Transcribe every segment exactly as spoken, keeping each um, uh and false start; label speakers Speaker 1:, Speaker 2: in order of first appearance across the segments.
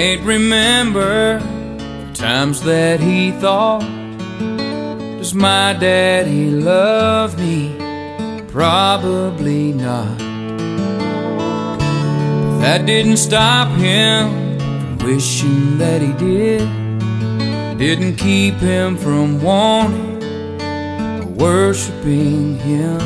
Speaker 1: can't remember the times that he thought, does my daddy love me? Probably not. But that didn't stop him from wishing that he did. Didn't keep him from wanting or worshiping him.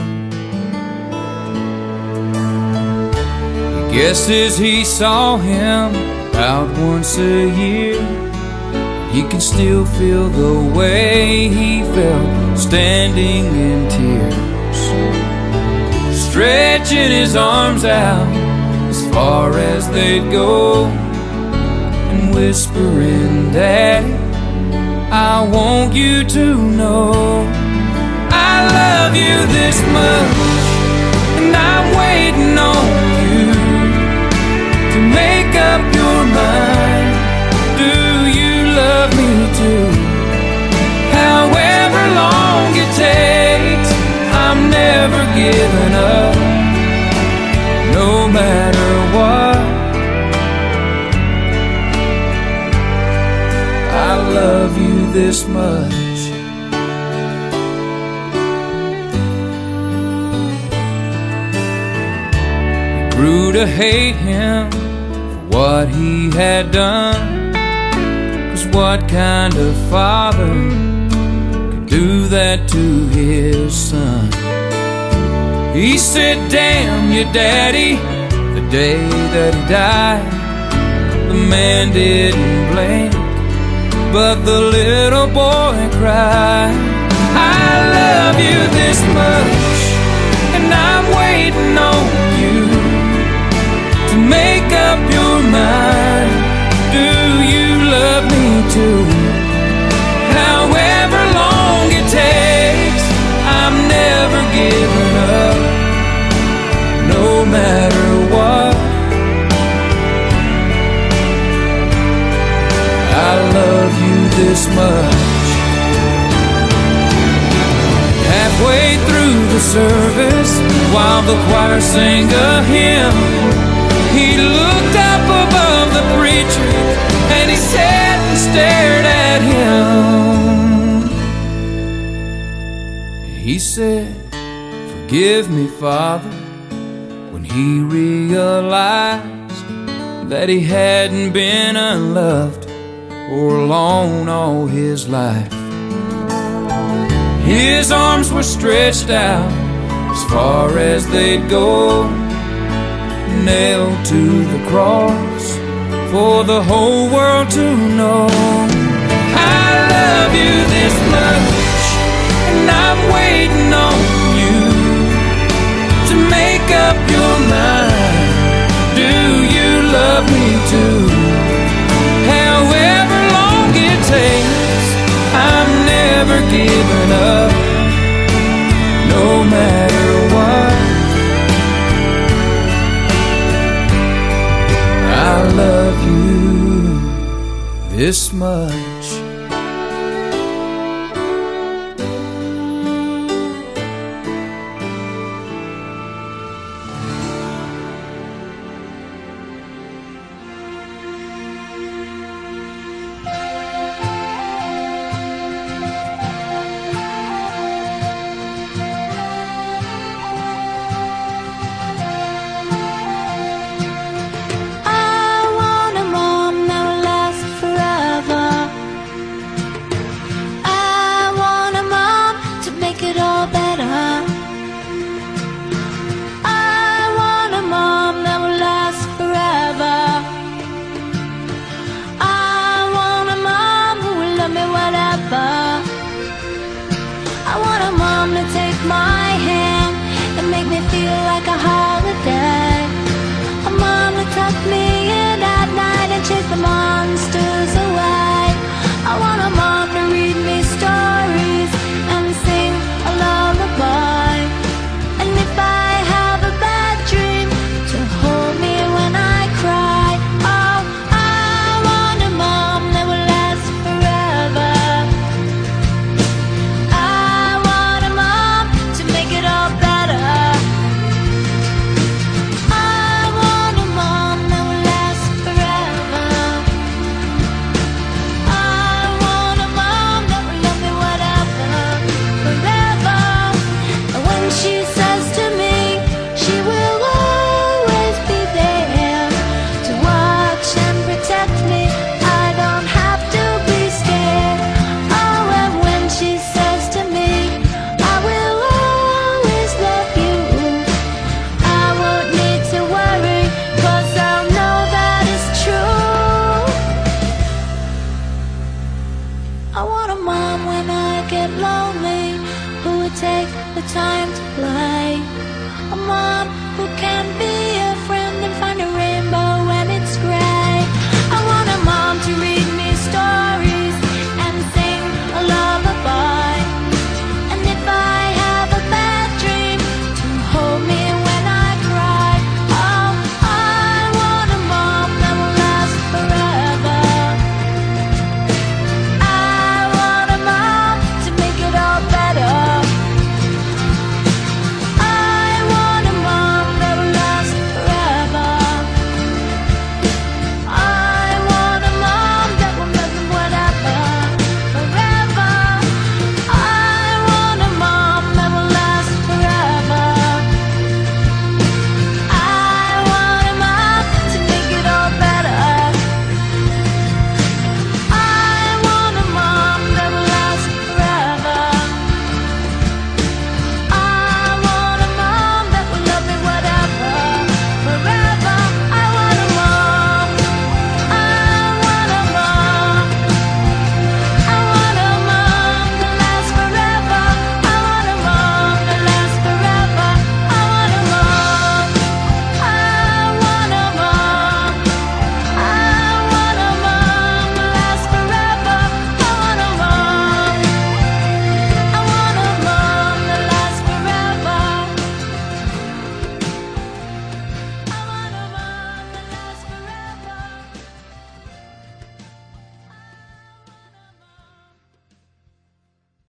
Speaker 1: He guesses he saw him about once a year. He can still feel the way he felt standing in tears, stretching his arms out as far as they'd go, and whispering, "Daddy, I want you to know I love you this much, and I'm waiting on you to make up your mind. Do you love me too? However long it takes, I'm never giving up, no matter what. I love you this much." He grew to hate him for what he had done, 'cause what kind of father could do that to his son? He said, "Damn you, Daddy," the day that he died. The man didn't blink, but the little boy cried. I love you this much, and I'm waiting on you to make up your mind. Do you love me too? However long it takes, I'm never giving up, no matter what. I love you this much. Halfway through the service, while the choir sang a hymn, he looked up above the preacher and he sat and stared at him. He said, "Forgive me, Father," when he realized that he hadn't been unloved or alone all his life. His arms were stretched out as far as they'd go, nailed to the cross for the whole world to know. I love you this much, and I'm waiting on you to make up your mind. Do you love me too? However long it takes, I'm never giving up, no matter what. I love you this much.
Speaker 2: I want a mom to take my hand and make me feel like a holiday. A mom to tuck me in at night and chase the monsters away. I want a mom to read me stories and sing a lullaby. And if I have a bad dream, to hold me when I cry. Oh, I want a mom that will last forever. I want a mom to make it all better. get lonely, who would take the time to play, a mom who can be